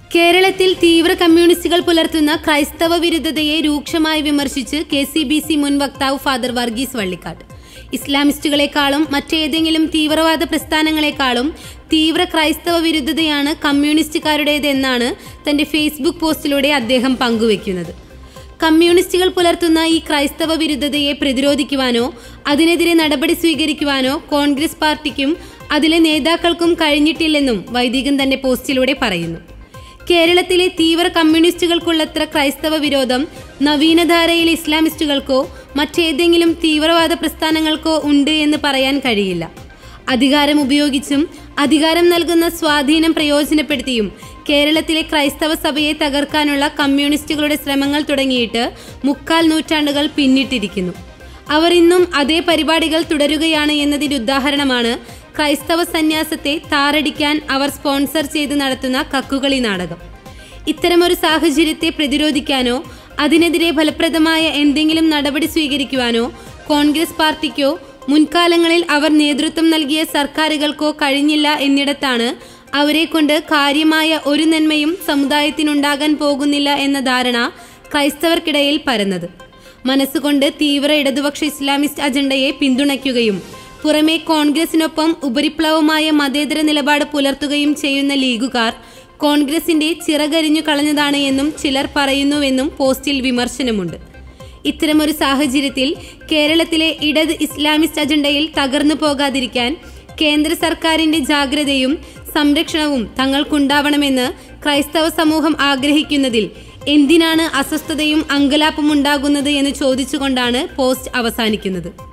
കേരളത്തിൽ തീവ്ര കമ്മ്യൂണിസ്റ്റുകൾ പുലർത്തുന്ന ക്രൈസ്തവ വിരുദ്ധതയെ രൂക്ഷമായി വിമർശിച്ച് KCBC മുൻ വക്താവ് ഫാദർ വർഗീസ് വള്ളിക്കാട്ട്. ഇസ്ലാമിസ്റ്റുകളെക്കാളും മറ്റേതെങ്കിലും തീവ്രവാദ പ്രസ്ഥാനങ്ങളെക്കാളും തീവ്ര ക്രൈസ്തവ വിരുദ്ധതയാണ് കമ്മ്യൂണിസ്റ്റുകാരുടേതെന്നാണ് തന്റെ ഫേസ്ബുക്ക് പോസ്റ്റിലൂടെ അദ്ദേഹം പങ്കുവെക്കുന്നത്. കമ്മ്യൂണിസ്റ്റുകൾ പുലർത്തുന്ന ഈ ക്രൈസ്തവ വിരുദ്ധതയെ പ്രതിരോധിക്കുവാനോ അതിനെതിരെ നടപടി സ്വീകരിക്കുവാനോ കോൺഗ്രസ് പാർട്ടിക്കും അതിലെ നേതാക്കൾക്കും കഴിഞ്ഞിട്ടില്ലെന്നും വൈദികൻ തന്റെ പോസ്റ്റിലൂടെ പറയുന്നു. കേരളത്തിലെ തീവ്ര കമ്മ്യൂണിസ്റ്റുകൾക്കുള്ളത്ര ക്രൈസ്തവ വിരോധം നവീനധാരയിലെ ഇസ്ലാമിസ്റ്റുകൾക്കോ മറ്റേതെങ്കിലും തീവ്രവാദ പ്രസ്ഥാനങ്ങൾക്കോ ഉണ്ട് എന്ന് പറയാൻ കഴിയില്ല. അധികാരം ഉപയോഗിച്ചും അധികാരം നൽകുന്ന സ്വാധീനം പ്രയോജനപ്പെടുത്തിയും കേരളത്തിലെ ക്രൈസ്തവ സഭയെ തകർക്കാനുള്ള കമ്മ്യൂണിസ്റ്റുകളുടെ ശ്രമങ്ങൾ തുടങ്ങിയിട്ട് 3/4 നൂറ്റാണ്ടുകൾ പിന്നിട്ടിരിക്കുന്നു. അവർ ഇന്നും അതേ പരിപാടികൾ തുടരുകയാണ് എന്നതിന്റെ ഉദാഹരണമാണ് ക്രൈസ്തവ സന്യാസത്തെ താറടിക്കാൻ അവർ സ്പോൺസർ ചെയ്ത് നടത്തുന്ന കക്കുകളി നാടകം. ഇത്തരമൊരു സാഹചര്യത്തെ പ്രതിരോധിക്കാനോ അതിനെതിരെ ഫലപ്രദമായ എന്തെങ്കിലും നടപടി സ്വീകരിക്കുവാനോ കോൺഗ്രസ് പാർട്ടിക്കോ മുൻകാലങ്ങളിൽ അവർ നേതൃത്വം നൽകിയ സർക്കാരുകൾക്കോ കഴിഞ്ഞില്ല എന്നിടത്താണ് അവരെ കൊണ്ട് കാര്യമായ ഒരു നന്മയും സമുദായത്തിനുണ്ടാകാൻ പോകുന്നില്ല എന്ന ധാരണ ക്രൈസ്തവർക്കിടയിൽ പരന്നത്. മനസ്സുകൊണ്ട് തീവ്ര ഇടതുപക്ഷ ഇസ്ലാമിസ്റ്റ് അജണ്ടയെ പിന്തുണയ്ക്കുകയും പുറമെ കോൺഗ്രസിനൊപ്പം ഉപരിപ്ലവമായ മതേതര നിലപാട് പുലർത്തുകയും ചെയ്യുന്ന ലീഗുകാർ കോൺഗ്രസിന്റെ ചിറകരിഞ്ഞു കളഞ്ഞതാണ് എന്നും ചിലർ പറയുന്നുവെന്നും പോസ്റ്റിൽ വിമർശനമുണ്ട്. ഇത്തരമൊരു സാഹചര്യത്തിൽ കേരളത്തിലെ ഇടത് ഇസ്ലാമിസ്റ്റ് അജണ്ടയിൽ തകർന്നു പോകാതിരിക്കാൻ കേന്ദ്ര സർക്കാരിന്റെ ജാഗ്രതയും സംരക്ഷണവും തങ്ങൾക്കുണ്ടാവണമെന്ന് ക്രൈസ്തവ സമൂഹം ആഗ്രഹിക്കുന്നതിൽ എന്തിനാണ് അസ്വസ്ഥതയും അങ്കലാപ്പും ഉണ്ടാകുന്നത് എന്ന് ചോദിച്ചുകൊണ്ടാണ് പോസ്റ്റ് അവസാനിക്കുന്നത്.